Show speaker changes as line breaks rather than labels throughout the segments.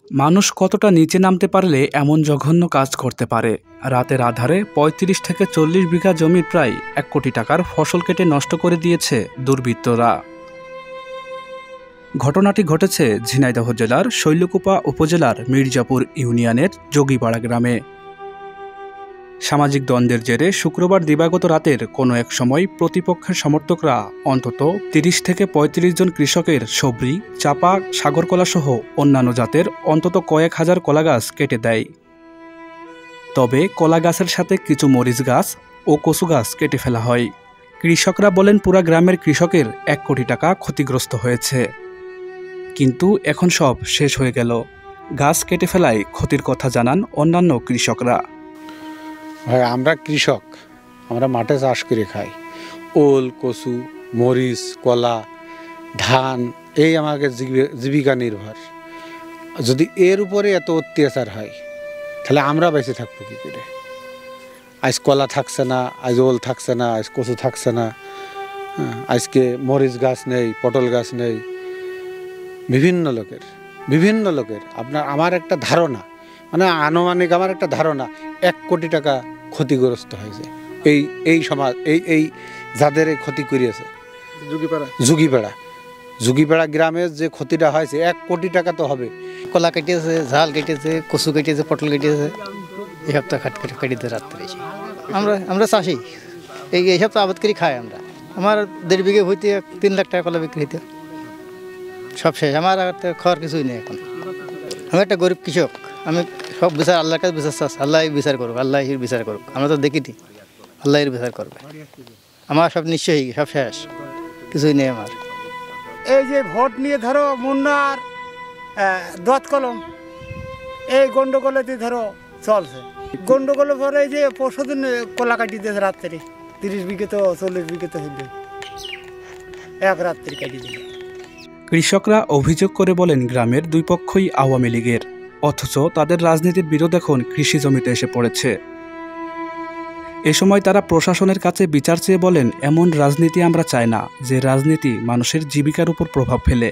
মানুষ কতটা নিচে নামতে পারলে এমন জঘন্য কাজ করতে পারে। রাতের আধারে ৩৫ থেকে ৪০ বিঘা জমির প্রায় ১ কোটি টাকার ফসল কেটে নষ্ট করে দিয়েছে দুর্বৃত্তরা। ঘটনাটি ঘটেছে ঝিনাইদহ জেলার শৈলকুপা উপজেলার মির্জাপুর ইউনিয়নের যোগীপাড়া গ্রামে। সামাজিক দ্বন্দ্বের জেরে শুক্রবার দিবাগত রাতের কোনো এক সময় প্রতিপক্ষের সমর্থকরা অন্তত ৩০ থেকে ৩৫ জন কৃষকের সবরি, চাপা, সাগরকলাসহ অন্যান্য জাতের অন্তত কয়েক হাজার কলাগাছ কেটে দেয়। তবে কলা গাছের সাথে কিছু মরিচ গাছ ও কচু গাছ কেটে ফেলা হয়। কৃষকরা বলেন পুরা গ্রামের কৃষকের ১ কোটি টাকা ক্ষতিগ্রস্ত হয়েছে, কিন্তু এখন সব শেষ হয়ে গেল। গাছ কেটে ফেলায় ক্ষতির কথা জানান অন্যান্য কৃষকরা।
ভাই, আমরা কৃষক, আমরা মাঠে চাষ করে খাই। ওল, কচু, মরিচ, কলা, ধান, এই আমাকে জীবিকা নির্ভর। যদি এর উপরে এত অত্যাচার হয় তাহলে আমরা বেঁচে থাকবো কী করে? আজ কলা থাকছে না, আজ ওল থাকছে না, আজ কচু থাকছে না, আজকে মরিচ গাছ নেই, পটল গাছ নেই। বিভিন্ন লোকের আমার একটা ধারণা, মানে আনুমানিক আমার একটা ধারণা ১ কোটি টাকা ক্ষতিগ্রস্ত হয়েছে এই সমাজ, এই যাদের এই ক্ষতি করিয়েছে। যোগীপাড়া গ্রামের যে ক্ষতিটা হয়েছে ১ কোটি টাকা তো হবে।
কলা কেটেছে, ঝাল কেটেছে, কচু কেটেছে, পটল কেটেছে, এই সপ্তাহ কেটেছে রাত্রে। আমরা চাষি, এই সপ্তাহ আবাদ করে খাই। আমার ১.৫ বিঘে হইতে ৩ লাখ টাকা কলা বিক্রি হইতে সব শেষ। আমার খাওয়ার কিছুই নেই এখন। আমি একটা গরিব কৃষক। আমি সব বিচার আল্লাহর কাছে বিচার চাচ্ছি। আল্লাহ বিচার করুক, বিচার করুক। আমরা তো দেখিনি, আল্লাহর বিচার করবে। আমার সব নিশ্চয়ই সব শেষ, কিছুই নেই আমার।
এই যে ভোট নিয়ে ধরো মুন্নার দত কলম, এই গন্ডগোলেতে ধরো চলছে। গন্ডগোলের পরে এই যে পরশুদিন কলা কাটি দিয়েছে রাত্রে ৩০ বিঘে তো ৪০ বিঘে তো হইল, এক রাত্রি কাটি দিল।
কৃষকরা অভিযোগ করে বলেন গ্রামের দুই পক্ষই আওয়ামী লীগের, অথচ তাদের রাজনীতির বিরোধ এখন কৃষি জমিতে এসে পড়েছে। এ সময় তারা প্রশাসনের কাছে বিচার চেয়ে বলেন, এমন রাজনীতি আমরা চাই না, যে রাজনীতি মানুষের জীবিকার উপর প্রভাব ফেলে।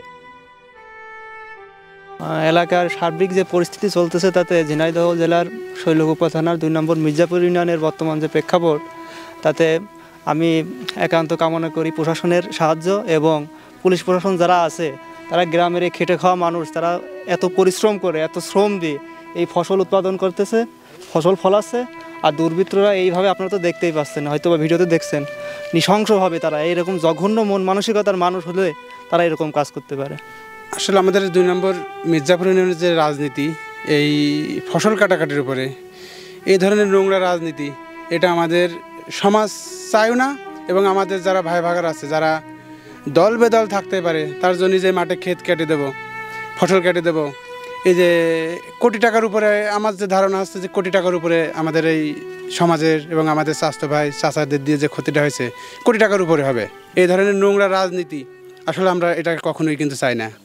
এলাকার সার্বিক যে পরিস্থিতি চলতেছে তাতে ঝিনাইদহ জেলার শৈলকুপা থানার ২ নম্বর মির্জাপুর ইউনিয়নের বর্তমান যে প্রেক্ষাপট, তাতে আমি একান্ত কামনা করি প্রশাসনের সাহায্য এবং পুলিশ প্রশাসন যারা আছে তারা গ্রামের এই খেটে খাওয়া মানুষ, তারা এত পরিশ্রম করে, এত শ্রম দিয়ে এই ফসল উৎপাদন করতেছে, ফসল ফলাচ্ছে। আর দুর্বৃত্তরা এইভাবে আপনারা তো দেখতেই পাচ্ছেন, হয়তো বা ভিডিওতে দেখছেন, নৃশংসভাবে তারা এইরকম জঘন্য মন মানসিকতার মানুষ হলে তারা এরকম কাজ করতে পারে।
আসলে আমাদের ২ নম্বর মির্জাপুর ইউনিয়নের যে রাজনীতি, এই ফসল কাটাকাটির উপরে এই ধরনের নোংরা রাজনীতি, এটা আমাদের সমাজ চায়ও না। এবং আমাদের যারা ভাই ভাগার আছে, যারা দল বেদল থাকতে পারে, তার জন্য যে মাঠে ক্ষেত কেটে দেব, ফসল কেটে দেব, এই যে কোটি টাকার উপরে, আমার যে ধারণা হচ্ছে যে কোটি টাকার উপরে আমাদের এই সমাজের এবং আমাদের স্বাস্থ্য ভাই চাচাদের দিয়ে যে ক্ষতিটা হয়েছে কোটি টাকার উপরে হবে। এই ধরনের নোংরা রাজনীতি আসলে আমরা এটা কখনোই কিন্তু চাই না।